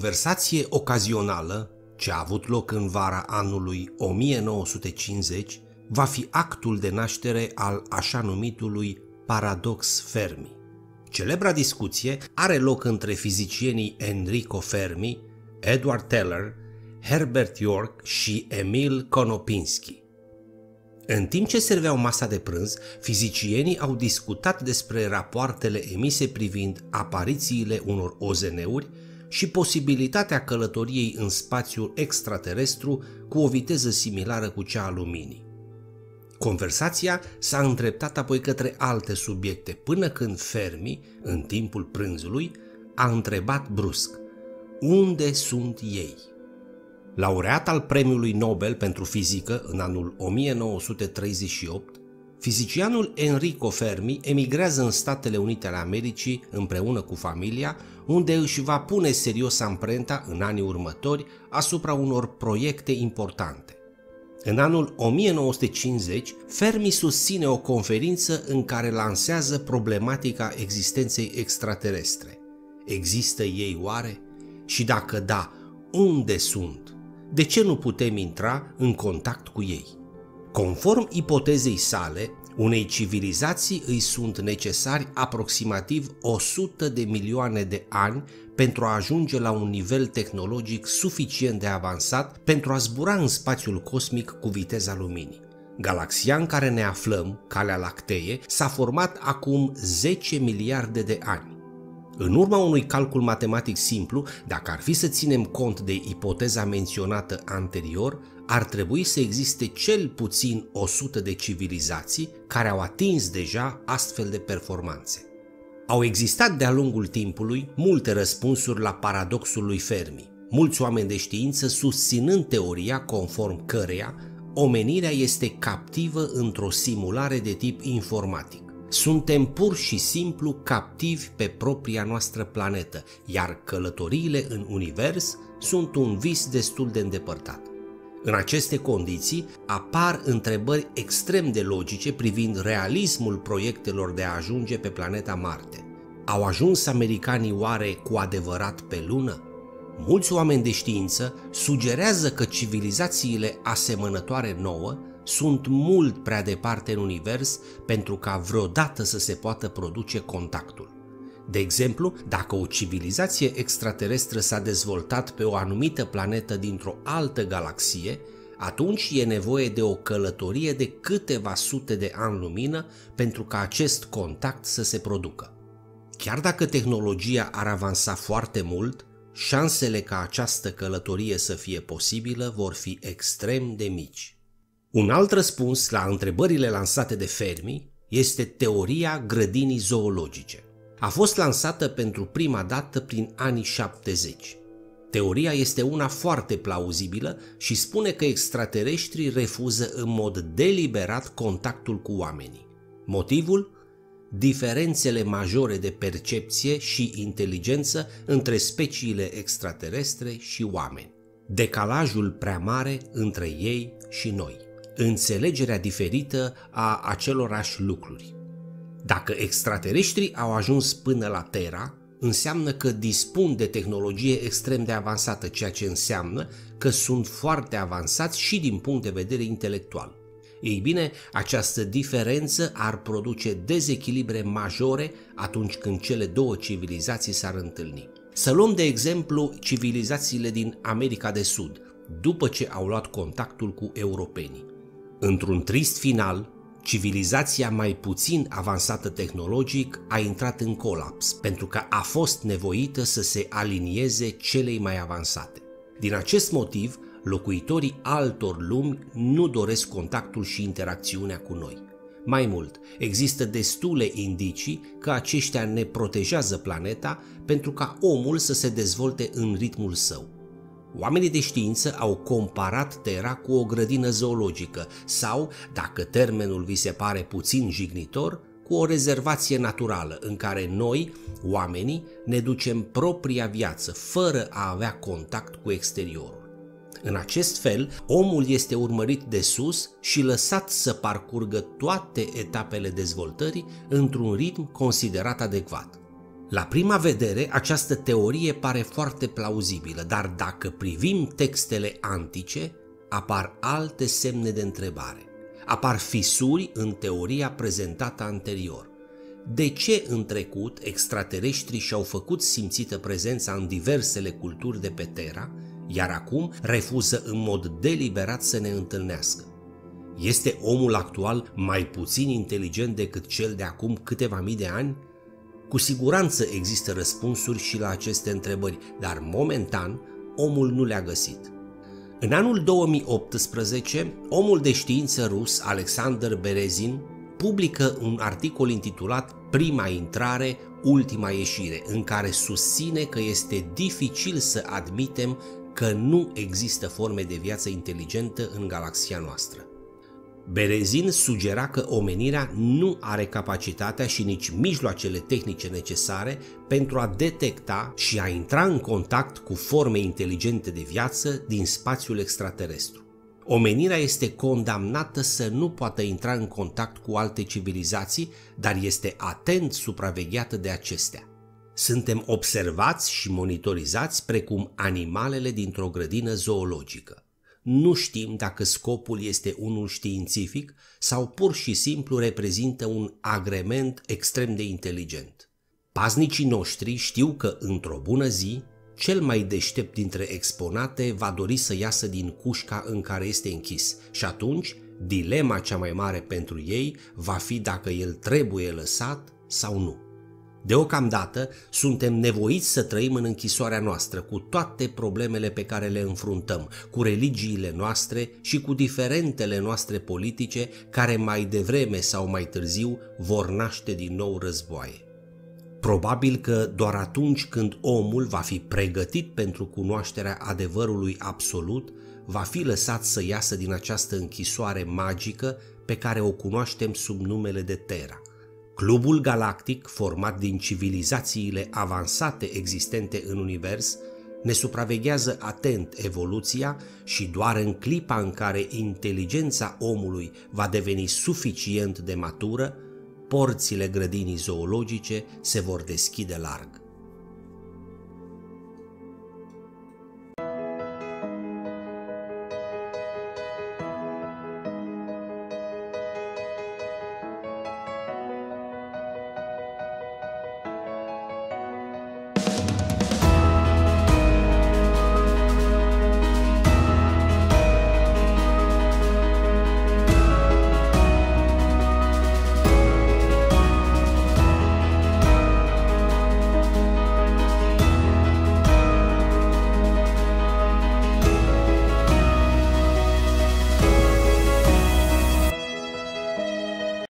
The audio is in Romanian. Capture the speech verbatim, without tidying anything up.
conversație ocazională ce a avut loc în vara anului o mie nouă sute cincizeci va fi actul de naștere al așa numitului paradox Fermi. Celebra discuție are loc între fizicienii Enrico Fermi, Edward Teller, Herbert York și Emil Konopinski. În timp ce serveau masa de prânz, fizicienii au discutat despre rapoartele emise privind aparițiile unor O Z N-uri și posibilitatea călătoriei în spațiul extraterestru cu o viteză similară cu cea a luminii. Conversația s-a îndreptat apoi către alte subiecte, până când Fermi, în timpul prânzului, a întrebat brusc: unde sunt ei? Laureat al Premiului Nobel pentru fizică în anul o mie nouă sute treizeci și opt, fizicianul Enrico Fermi emigrează în Statele Unite ale Americii împreună cu familia, unde își va pune serios amprenta în anii următori asupra unor proiecte importante. În anul o mie nouă sute cincizeci, Fermi susține o conferință în care lansează problematica existenței extraterestre. Există ei oare? Și dacă da, unde sunt? De ce nu putem intra în contact cu ei? Conform ipotezei sale, unei civilizații îi sunt necesari aproximativ o sută de milioane de ani pentru a ajunge la un nivel tehnologic suficient de avansat pentru a zbura în spațiul cosmic cu viteza luminii. Galaxia în care ne aflăm, Calea Lactee, s-a format acum zece miliarde de ani. În urma unui calcul matematic simplu, dacă ar fi să ținem cont de ipoteza menționată anterior, ar trebui să existe cel puțin o sută de civilizații care au atins deja astfel de performanțe. Au existat de-a lungul timpului multe răspunsuri la paradoxul lui Fermi, mulți oameni de știință susținând teoria conform căreia omenirea este captivă într-o simulare de tip informatic. Suntem pur și simplu captivi pe propria noastră planetă, iar călătoriile în univers sunt un vis destul de îndepărtat. În aceste condiții apar întrebări extrem de logice privind realismul proiectelor de a ajunge pe planeta Marte. Au ajuns americanii oare cu adevărat pe lună? Mulți oameni de știință sugerează că civilizațiile asemănătoare nouă sunt mult prea departe în univers pentru ca vreodată să se poată produce contactul. De exemplu, dacă o civilizație extraterestră s-a dezvoltat pe o anumită planetă dintr-o altă galaxie, atunci e nevoie de o călătorie de câteva sute de ani lumină pentru ca acest contact să se producă. Chiar dacă tehnologia ar avansa foarte mult, șansele ca această călătorie să fie posibilă vor fi extrem de mici. Un alt răspuns la întrebările lansate de Fermi este teoria grădinii zoologice. A fost lansată pentru prima dată prin anii șaptezeci. Teoria este una foarte plauzibilă și spune că extraterestrii refuză în mod deliberat contactul cu oamenii. Motivul? Diferențele majore de percepție și inteligență între speciile extraterestre și oameni. Decalajul prea mare între ei și noi. Înțelegerea diferită a acelorași lucruri. Dacă extraterestrii au ajuns până la Terra, înseamnă că dispun de tehnologie extrem de avansată, ceea ce înseamnă că sunt foarte avansați și din punct de vedere intelectual. Ei bine, această diferență ar produce dezechilibre majore atunci când cele două civilizații s-ar întâlni. Să luăm de exemplu civilizațiile din America de Sud, după ce au luat contactul cu europenii. Într-un trist final, civilizația mai puțin avansată tehnologic a intrat în colaps, pentru că a fost nevoită să se alinieze celei mai avansate. Din acest motiv, locuitorii altor lumi nu doresc contactul și interacțiunea cu noi. Mai mult, există destule indicii că aceștia ne protejează planeta pentru ca omul să se dezvolte în ritmul său. Oamenii de știință au comparat Terra cu o grădină zoologică sau, dacă termenul vi se pare puțin jignitor, cu o rezervație naturală în care noi, oamenii, ne ducem propria viață fără a avea contact cu exteriorul. În acest fel, omul este urmărit de sus și lăsat să parcurgă toate etapele dezvoltării într-un ritm considerat adecvat. La prima vedere, această teorie pare foarte plauzibilă, dar dacă privim textele antice, apar alte semne de întrebare. Apar fisuri în teoria prezentată anterior. De ce în trecut extraterestrii și-au făcut simțită prezența în diversele culturi de pe Terra, iar acum refuză în mod deliberat să ne întâlnească? Este omul actual mai puțin inteligent decât cel de acum câteva mii de ani? Cu siguranță există răspunsuri și la aceste întrebări, dar momentan omul nu le-a găsit. În anul două mii optsprezece, omul de știință rus Alexander Berezin publică un articol intitulat Prima intrare, ultima ieșire, în care susține că este dificil să admitem că nu există forme de viață inteligentă în galaxia noastră. Berezin sugera că omenirea nu are capacitatea și nici mijloacele tehnice necesare pentru a detecta și a intra în contact cu forme inteligente de viață din spațiul extraterestru. Omenirea este condamnată să nu poată intra în contact cu alte civilizații, dar este atent supravegheată de acestea. Suntem observați și monitorizați precum animalele dintr-o grădină zoologică. Nu știm dacă scopul este unul științific sau pur și simplu reprezintă un agrement extrem de inteligent. Paznicii noștri știu că într-o bună zi, cel mai deștept dintre exponate va dori să iasă din cușca în care este închis și atunci dilema cea mai mare pentru ei va fi dacă el trebuie lăsat sau nu. Deocamdată suntem nevoiți să trăim în închisoarea noastră cu toate problemele pe care le înfruntăm, cu religiile noastre și cu diferentele noastre politice care mai devreme sau mai târziu vor naște din nou războaie. Probabil că doar atunci când omul va fi pregătit pentru cunoașterea adevărului absolut, va fi lăsat să iasă din această închisoare magică pe care o cunoaștem sub numele de Terra. Clubul galactic, format din civilizațiile avansate existente în univers, ne supraveghează atent evoluția și doar în clipa în care inteligența omului va deveni suficient de matură, porțile grădinii zoologice se vor deschide larg.